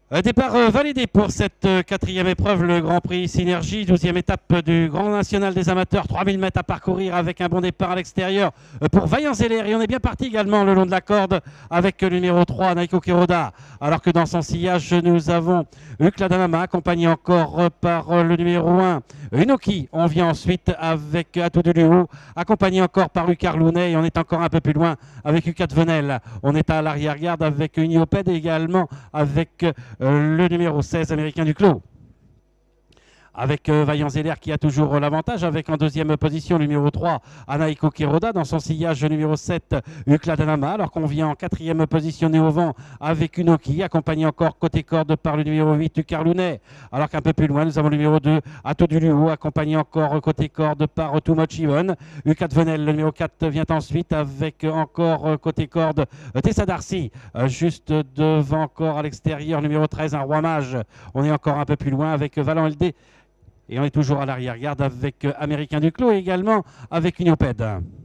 Départ validé pour cette quatrième épreuve, le Grand Prix Synergie, 12e étape du Grand National des Amateurs, 3000 mètres à parcourir avec un bon départ à l'extérieur pour Vaillant Zeller. Et on est bien parti également le long de la corde avec le numéro 3, Naiko Kiroda. Alors que dans son sillage, nous avons Ukladanama, accompagné encore par le numéro 1, Unoki. On vient ensuite avec Atoduluhu, accompagné encore par Ukarlounet. Et on est encore un peu plus loin avec Ukat Venel. On est à l'arrière-garde avec Unioped et également avec le numéro 16 américain du Clos. Avec Vaillant Zeller qui a toujours l'avantage, avec en deuxième position le numéro 3, Anaiko Kiroda, dans son sillage numéro 7, Ukladanama, alors qu'on vient en quatrième position au vent avec Unoki, accompagné encore côté corde par le numéro 8, Ukarlounet, alors qu'un peu plus loin, nous avons le numéro 2, Atoduluhu, accompagné encore côté corde par Too Much Even. Ukat Venel, le numéro 4, vient ensuite avec encore côté corde Tessa Darcy, juste devant encore à l'extérieur, numéro 13, un Roi Mage. On est encore un peu plus loin avec Vaillant LD. Et on est toujours à l'arrière-garde avec Américain Duclos et également avec Unioped.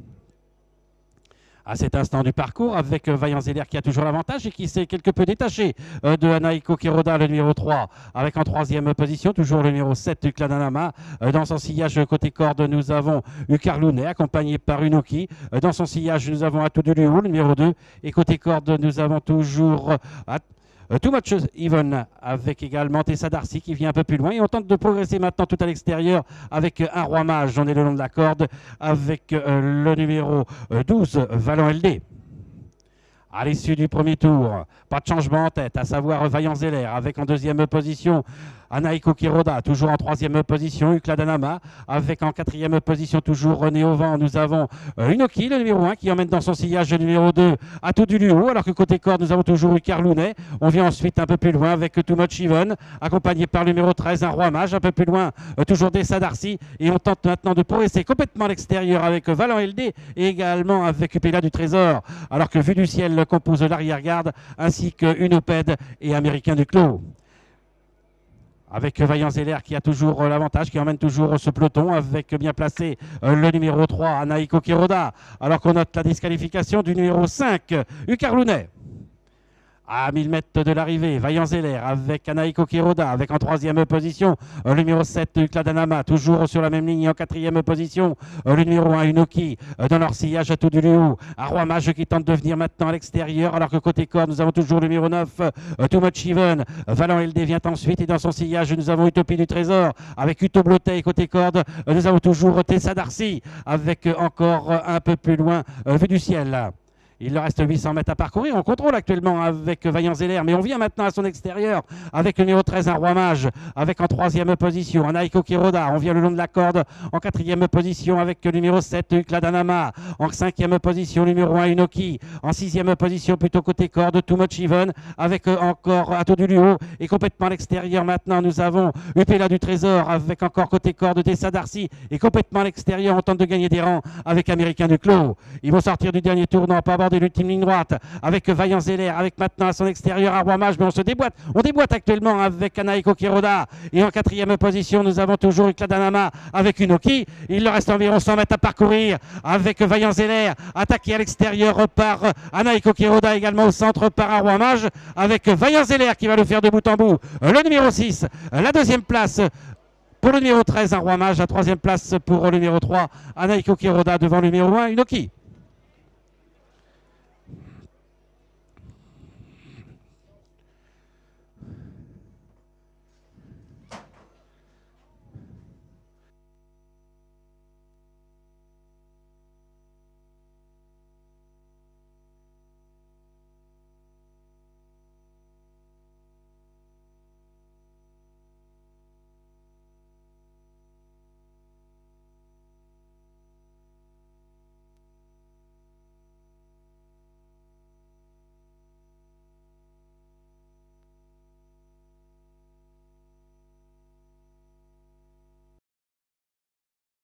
À cet instant du parcours, avec Vaillant Zeller qui a toujours l'avantage et qui s'est quelque peu détaché de Anaiko Kiroda, le numéro 3, avec en troisième position, toujours le numéro 7, Ukladanama. Dans son sillage côté corde, nous avons Ukarlounet, accompagné par Unoki. Dans son sillage, nous avons Atoduluhu, le numéro 2. Et côté corde, nous avons toujours Too Much Even avec également Tessa Darcy qui vient un peu plus loin. Et on tente de progresser maintenant tout à l'extérieur avec un Roi Mage. On est le long de la corde avec le numéro 12, Vaillant LD. À l'issue du premier tour, pas de changement en tête, à savoir Vaillant Zeller avec en deuxième position Anaiko Kiroda, toujours en troisième position, Ukladanama, avec en quatrième position toujours René Auvent. Nous avons Unoki, le numéro 1, qui emmène dans son sillage le numéro 2, Atoduluhu, alors que côté corde, nous avons toujours Ukarlounet. On vient ensuite un peu plus loin avec Too Much Even, accompagné par le numéro 13, un Roi Mage, un peu plus loin, toujours Tessa Darcy, et on tente maintenant de progresser complètement à l'extérieur avec Vaillant LD et également avec Upela du Trésor, alors que Vue du Ciel compose l'arrière-garde, ainsi que Unoped et Américain du Clos. Avec Vaillant Zeller qui a toujours l'avantage, qui emmène toujours ce peloton avec bien placé le numéro 3, Anaiko Kiroda, alors qu'on note la disqualification du numéro 5, Ukarlounet. À 1000 mètres de l'arrivée, Vaillant Zeller avec Anaiko Kiroda, avec en troisième position le numéro 7, Ukladanama, toujours sur la même ligne. En quatrième position, le numéro 1, Unoki, dans leur sillage à Atoduluhu. Un Roi Mage qui tente de venir maintenant à l'extérieur, alors que côté corde, nous avons toujours le numéro 9, Too Much Even. Vaillant LD vient ensuite, et dans son sillage, nous avons Utopie du Trésor, avec Uto Blotet. Et côté corde, nous avons toujours Tessa Darcy, avec encore un peu plus loin, Vue du Ciel. Il leur reste 800 mètres à parcourir. On contrôle actuellement avec Vaillant Zeller, mais on vient maintenant à son extérieur avec le numéro 13, un Roi Mage, avec en troisième position Anaiko Kiroda. On vient le long de la corde en quatrième position avec le numéro 7, Ukladanama. En cinquième position, numéro 1, Unoki. En sixième position, plutôt côté corde, Too Much Even, avec encore Atoduluhu. Et complètement à l'extérieur maintenant, nous avons Upela du Trésor, avec encore côté corde Tessa Darcy. Et complètement à l'extérieur, on tente de gagner des rangs avec Américain du Clos. Ils vont sortir du dernier tournant, pas aborder l'ultime ligne droite avec Vaillant Zeller, avec maintenant à son extérieur un Roi Mage, mais on déboîte actuellement avec Anaiko Kiroda. Et en quatrième position, nous avons toujours Ukladanama avec Unoki. Il leur reste environ 100 mètres à parcourir avec Vaillant Zeller, attaqué à l'extérieur par Anaiko Kiroda, également au centre par un Roi Mage, avec Vaillant Zeller qui va le faire de bout en bout. Le numéro 6, la deuxième place pour le numéro 13, un Roi Mage, la troisième place pour le numéro 3, Anaiko Kiroda devant le numéro 1, Unoki.